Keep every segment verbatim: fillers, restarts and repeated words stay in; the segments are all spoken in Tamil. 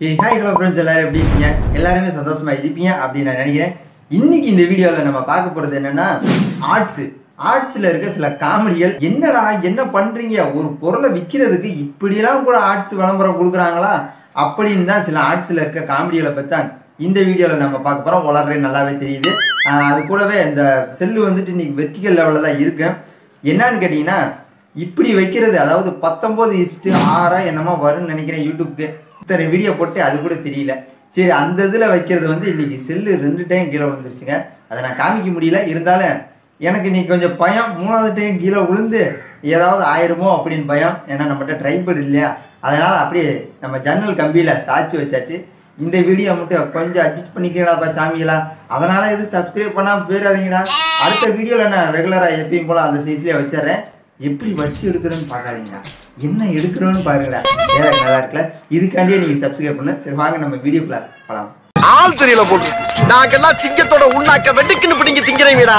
Hey, hi, hello friends, எல்லாரும் எப்படி இருக்கீங்க? எல்லாரும் சந்தோஷமா இருப்பீங்க அப்படி நான் நினைக்கிறேன். இன்னைக்கு இந்த வீடியோல நம்ம பார்க்க போறது என்னன்னா ஆர்ட்ஸ். ஆர்ட்ஸ்ல இருக்க சில காமெடிகள். என்னடா என்ன பண்றீங்க? ஒரு பொருளை விக்கிறதுக்கு இப்படி எல்லாம் கூட ஆர்ட்ஸ் விளம்பரம் கொடுக்குறாங்களா? அப்படின்னு தான் சில ஆர்ட்ஸ்ல இருக்க காமெடிகளை பத்தி தான் இந்த வீடியோல நம்ம பார்க்க போறோம். வளர்றே நல்லாவே தெரியுது. அது கூடவே இந்த செல்லு வந்துட்டு இன்னைக்கு வெர்டிகல் லெவல்ல தான் இருக்கு. என்னன்னு கேட்டீங்கன்னா இப்படி வைக்கிறது, அதாவது பத்தொன்பது இஸ்டு ஆறா என்னமோ வரும்னு நினைக்கிறேன். யூடியூப்க்கு இத்தனை வீடியோ போட்டு அது கூட தெரியல. சரி, அந்த இதில் வைக்கிறது வந்து இன்னைக்கு செல்லு ரெண்டு டைம் கீழே விழுந்துருச்சுங்க. அதை நான் காமிக்க முடியல. இருந்தாலும் எனக்கு இன்னைக்கு கொஞ்சம் பயம். மூணாவது டைம் கீழே விழுந்து ஏதாவது ஆயிருமோ அப்படின்னு பயம். ஏன்னா நம்மகிட்ட ட்ரைபேட் இல்லையா, அதனால் அப்படியே நம்ம ஜன்னல் கம்பியில் சாய்ச்சி வச்சாச்சு. இந்த வீடியோ மட்டும் கொஞ்சம் அட்ஜஸ்ட் பண்ணிக்கலாப்பா சாமிகளா. அதனால் எதுவும் சப்ஸ்கிரைப் பண்ணாமல் போயிடாதீங்கடா. அடுத்த வீடியோவில் நான் ரெகுலராக எப்பயும் போல் அந்த சைஸ்லேயே வச்சிட்றேன். எப்படி வச்சு எடுக்கிறோன்னு பார்க்காதீங்களா, என்ன எடுக்கிறோன்னு பாருங்களா. ஏதாவது நல்லா இருக்குல்ல, இதுக்காண்டியே நீங்கள் சப்ஸ்கிரைப் பண்ணு. சரி வாங்க நம்ம வீடியோக்குள்ள போகலாம். ஆள் தெரியல போட்டு நாங்கெல்லாம் சிங்கத்தோட உண்ணாக்க வெட்டுக்குன்னு பிடிங்க திங்கிறீங்கடா.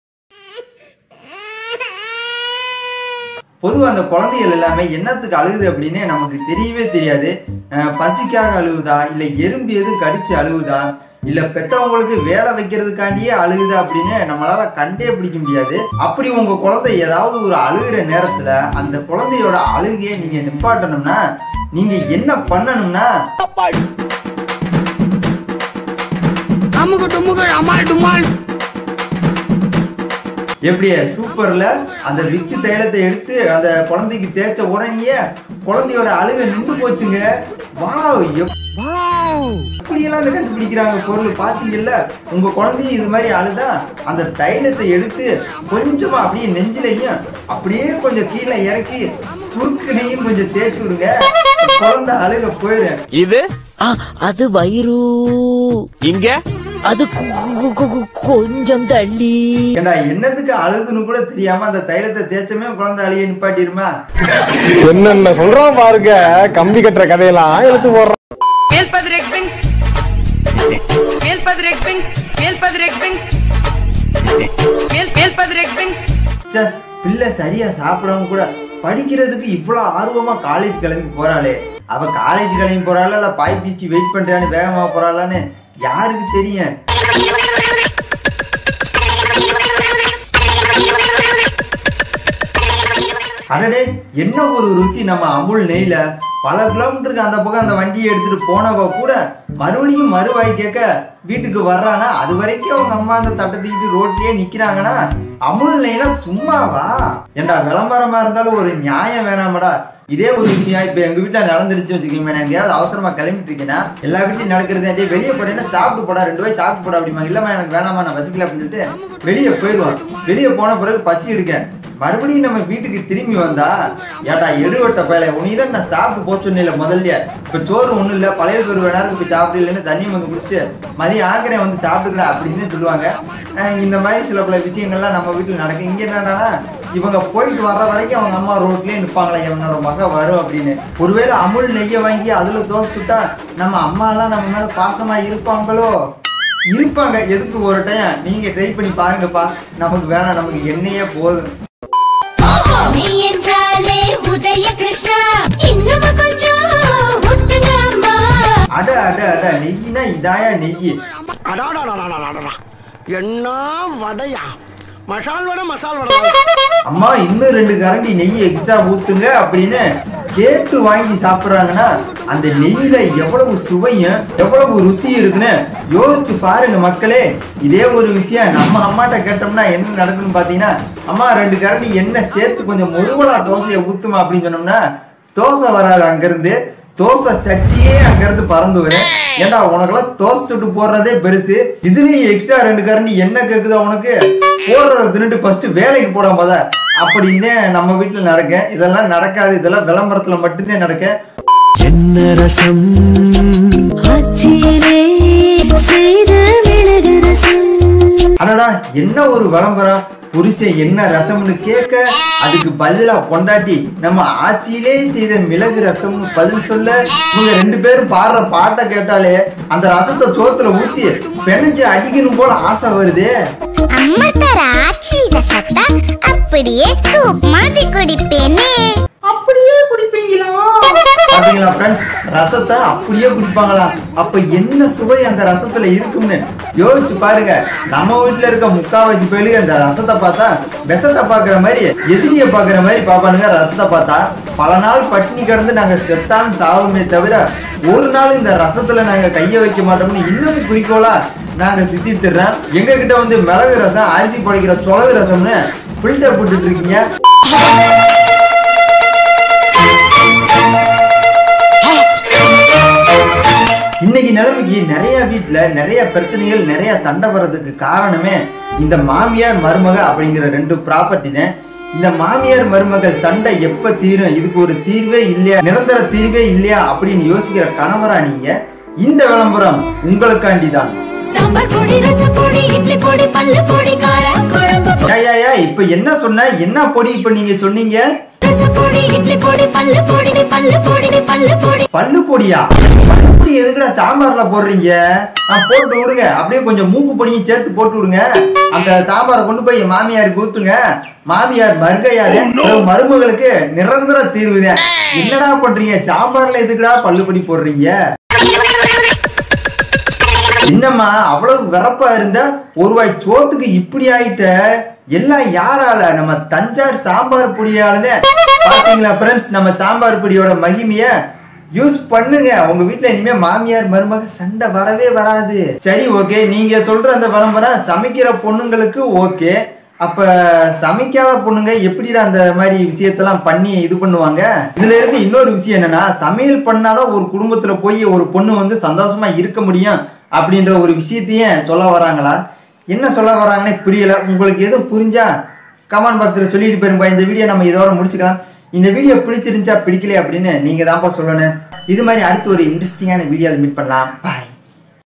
பொதுவாக அந்த குழந்தைகள் எல்லாமே என்னத்துக்கு அழுகுது அப்படின்னு நமக்கு தெரியவே தெரியாது. பசிக்காக அழுகுதா, இல்லை எறும்பு எதுவும் கடிச்சு அழுகுதா, இல்லை பெற்றவங்களுக்கு வேலை வைக்கிறதுக்காண்டியே அழுகுதா அப்படின்னு நம்மளால கண்டே பிடிக்க முடியாது. அப்படி உங்க குழந்தை ஏதாவது ஒரு அழுகிற நேரத்துல அந்த குழந்தையோட அழுகையை நீங்க நிப்பாட்டணும்னா நீங்க என்ன பண்ணணும்னா, எப்படியே சூப்பர்ல அந்த விச்சு தைலத்தை எடுத்து அந்த குழந்தைக்கு தேய்ச்ச உடனேயே குழந்தையோட அழுகை நின்று போச்சுங்க. வாவ், எப்படியெல்லாம் கண்டுபிடிக்கிறாங்க பொருள் பாத்தீங்கல்ல. உங்க குழந்தையும் இது மாதிரி அழுதா அந்த தைலத்தை எடுத்து கொஞ்சமா அப்படியே நெஞ்சிலையும் அப்படியே கொஞ்சம் கீழே இறக்கி குறுக்கனையும் கொஞ்சம் தேய்ச்சி விடுங்க. குழந்தை அழுக போயிரு. இது அது வயிறு இங்க, அது கொஞ்சம் தள்ளி. ஏண்டா என்னத்துக்கு அழுதுன்னு கூட தெரியாம அந்த தைலத்தை தேய்ச்சமே குழந்தை அழுக நிப்பாட்டிருமா? என்னென்ன சொல்றான் பாருங்க, கம்பி கட்டுற கதையெல்லாம் எடுத்து போடுறான். பிள்ளை சரியா சாப்பிடாம கூட படிக்கிறதுக்கு இவ்வளவு ஆர்வமா காலேஜ் கிளம்பி போறாளே, அவ காலேஜ் கிளம்பி போறாளா இல்ல பாய் பீச்சி வெயிட் பண்றான்னு வேகமா போறாளான்னு யாருக்கு தெரியும்? அடடே, என்ன ஒரு ருசி நம்ம அமுல் நெய்ல. பல கிலோமீட்டருக்கு அந்த பக்கம் அந்த வண்டியை எடுத்துட்டு போனவ கூட மறுபடியும் மறுவாய் கேட்க வீட்டுக்கு வர்றானா, அது வரைக்கும் அவங்க அம்மா அந்த தட்டத்துக்கிட்டு ரோட்லயே நிக்கிறாங்கன்னா அமுல் நெய்ல சும்மாவா? ஏண்டா விளம்பரமா இருந்தாலும் ஒரு நியாயம் வேணாமடா. இதே ஒரு விஷயம் இப்ப எங்க வீட்டுல நடந்துருச்சு வச்சுக்கோங்க. நான் எங்கேயாவது அவசரமா கிளம்பிட்டு இருக்கேன்னா எல்லா வீட்லயும் நடக்கிறது, வெளியே போட்டேன்னா சாப்பிட்டு போடா, ரெண்டு வாய் சாப்பிட்டு போடா அப்படிமா. இல்லம்மா எனக்கு வேணாமா, நான் வசிக்கல அப்படின்னு சொல்லிட்டு வெளியே போயிடுவான். வெளியே போன பிறகு பசி எடுக்க மறுபடியும் நம்ம வீட்டுக்கு திரும்பி வந்தா, ஏடா எடுவட்ட பயில உனிதான் நான் சாப்பிட்டு போச்சோன்னு இல்லை முதல்ல. இப்ப சோறு ஒண்ணும் இல்லை, பழைய சோறு வேணாருக்கு போய் சாப்பிட்டு இல்லைன்னு தண்ணி வந்து குடிச்சிட்டு மதியம் ஆக்கிறேன் வந்து சாப்பிட்டுக்கடா அப்படின்னு சொல்லுவாங்க. இந்த மாதிரி சில பல விஷயங்கள்லாம் நம்ம வீட்டில் நடக்கும். இங்க என்னன்னா இவங்க போயிட்டு வர்ற வரைக்கும் அவங்க அம்மா ரோட்லயே நிற்பாங்களா, இவனோட மக வரும் அப்படின்னு. ஒருவேளை அமுல் நெய்யை வாங்கி அதுல தோசை சுட்டா நம்ம அம்மா எல்லாம் நம்ம மேல பாசமா இருப்பாங்களோ? இருப்பாங்க. எதுக்கு ஒரு டைம் நீங்க ட்ரை பண்ணி பாருங்கப்பா. நமக்கு வேணாம், நமக்கு எண்ணெயே போதும். அட அட அட நெய்னா இதாயா நெய்? என்ன வடையா, மசால் வடை மசால் வடை. அம்மா இன்னும் ரெண்டு கரண்டி நெய் எக்ஸ்ட்ரா ஊத்துங்க அப்படின்னு கேட்டு வாங்கி சாப்பிடுறாங்கன்னா அந்த நெய்யில எவ்வளவு சுவையும் எவ்வளவு ருசியும் இருக்குன்னு யோசிச்சு பாருங்க மக்களே. இதே ஒரு விஷயம் நம்ம அம்மாட்ட கேட்டோம்னா என்ன நடக்குன்னு பாத்தீங்கன்னா, அம்மா ரெண்டு கரண்டி எண்ணெய் சேர்த்து கொஞ்சம் முருவலா தோசையை ஊத்துமா அப்படின்னு சொன்னோம்னா தோசை வராது, அங்கிருந்து தோசை சட்டியே அங்கிருந்து பறந்து வரும். ஏண்டா உனக்கெல்லாம் தோசை சுட்டு போடுறதே பெருசு, இதுலயும் எக்ஸ்ட்ரா ரெண்டு கரண்டி என்ன கேக்குதா உனக்கு? போடுறத தின்னுட்டு ஃபர்ஸ்ட் வேலைக்கு போடாம போத அப்படின்னு நம்ம வீட்டுல நடக்க. இதெல்லாம் நடக்காது, இதெல்லாம் விளம்பரத்துல மட்டும்தான் நடக்க. என்ன ரசம் அடடா என்ன ஒரு விளம்பரம். புருஷன் என்ன ரசம்னு கேட்க அதுக்கு பதிலா பொண்டாட்டி நம்ம ஆட்சியிலே செய்த மிளகு ரசம்னு பதில் சொல்ல, இவங்க ரெண்டு பேரும் பாடுற பாட்டை கேட்டாலே அந்த ரசத்தை சோத்துல ஊத்தி பெனஞ்சு அடிக்கணும் போல ஆசை வருது. அம்மா தர ஆச்சி ரசத்தை அப்படியே சூப் மாதிரி குடிப்பேனே. அப்படியே குடிப்பீங்களா? பாத்தீங்களா ஃப்ரெண்ட்ஸ், ரசத்தை அப்படியே குடிப்பாங்களா? அப்ப என்ன சுவை அந்த ரசத்துல இருக்கும்னு யோசிச்சு பாருங்க. நம்ம வீட்டுல இருக்க முக்காவாசி பேருக்கு அந்த ரசத்தை பார்த்தா விஷத்தை பாக்குற மாதிரி, எதிரிய பாக்குற மாதிரி பாப்பானுங்க. ரசத்தை பார்த்தா பல நாள் பட்டினி கிடந்து நாங்க செத்தாலும் சாவுமே தவிர ஒரு நாள் இந்த ரசத்துல நாங்க கைய வைக்க மாட்டோம்னு இன்னும் குறிக்கோளா நாங்க சுத்தி திடுறோம். எங்க கிட்ட வந்து மிளகு ரசம், அரிசி படைக்கிற சொலகு ரசம்னு பில்டர் போட்டுட்டு இருக்கீங்க. இன்னைக்கு நிலைமைக்கு நிறைய வீட்டுல நிறைய பிரச்சனைகள், நிறைய சண்டை வர்றதுக்கு காரணமே இந்த மாமியார் மருமக அப்படிங்கிற ரெண்டு ப்ராப்பர்ட்டி தான். இந்த மாமியார் மருமகள் சண்டை எப்ப தீரும், இதுக்கு ஒரு தீர்வே இல்லையா, நிரந்தர தீர்வே இல்லையா அப்படின்னு யோசிக்கிற கணவரா நீங்க, இந்த விளம்பரம் உங்களுக்காண்டி தான். இப்ப என்ன சொன்ன, என்ன பொடி இப்ப நீங்க சொன்னீங்க? பல்லு பொடியா? பல்லு பொடி எதுக்குடா சாம்பார்ல போடுறீங்க? போட்டு விடுங்க, அப்படியே கொஞ்சம் மூக்கு பொடியும் சேர்த்து போட்டு விடுங்க. அந்த சாம்பாரை கொண்டு போய் மாமியாருக்கு ஊத்துங்க. மாமியார் மருகையாரு மருமகளுக்கு நிரந்தர தீர்வுதான். என்னடா பண்றீங்க? சாம்பார்ல எதுக்குடா பல்லு பொடி போடுறீங்க? என்னம்மா அவ்வளவு வெறப்பா இருந்த ஒரு ரூபாய் சோத்துக்கு இப்படி ஆயிட்ட? எல்லாம் யாரால? நம்ம தஞ்சார் சாம்பார் பொடியாலதான். பாத்தீங்களா ஃப்ரெண்ட்ஸ், நம்ம சாம்பார் பொடியோட மகிமைய யூஸ் பண்ணுங்க. உங்க வீட்டுல இனிமே மாமியார் மருமக சண்டை வரவே வராது. சரி, ஓகே, நீங்க சொல்ற அந்த விளம்பரம் சமைக்கிற பொண்ணுங்களுக்கு ஓகே. அப்ப சமைக்காத பொண்ணுங்க எப்படிடா அந்த மாதிரி விஷயத்தெல்லாம் பண்ணி இது பண்ணுவாங்க? இதுல இருக்க இன்னொரு விஷயம் என்னன்னா, சமையல் பண்ணாதான் ஒரு குடும்பத்துல போய் ஒரு பொண்ணு வந்து சந்தோஷமா இருக்க முடியும் அப்படின்ற ஒரு விஷயத்தையும் சொல்ல வராங்களா? என்ன சொல்ல வராங்கன்னே புரியல. உங்களுக்கு எதுவும் புரிஞ்சா கமெண்ட் பாக்ஸ்ல சொல்லிட்டு போயிருப்பா. இந்த வீடியோ நம்ம இதோட முடிச்சுக்கலாம். இந்த வீடியோ பிடிச்சிருந்துச்சா பிடிக்கல அப்படின்னு நீங்க தான்ப்பா சொல்லணும். இது மாதிரி அடுத்து ஒரு இன்ட்ரெஸ்டிங்கான வீடியோவில் மீட் பண்ணலாம். பாய்.